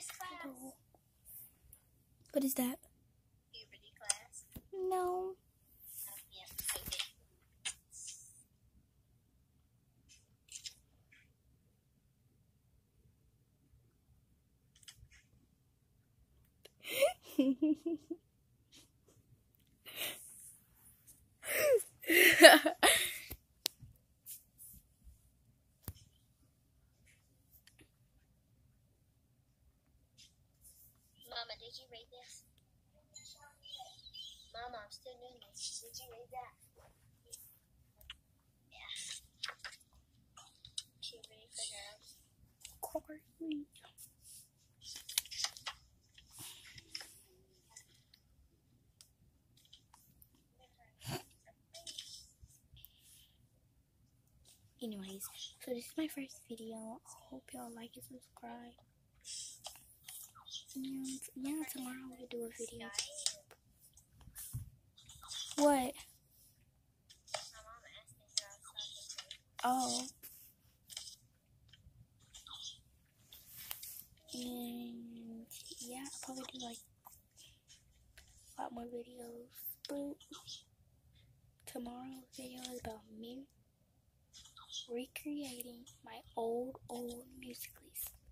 Hello. What is that? Puberty class. No. Yeah, so good. Mama, did you read this? Mama, I'm still doing this. Did you read that? Yeah. Puberty for girls. Corey. Anyways, so this is my first video. I hope y'all like and subscribe. And yeah, tomorrow we'll do a video. What? My mama asked me who I was talking to. Oh. And yeah, I'll probably do like a lot more videos. But tomorrow's video is about me recreating my old musicals.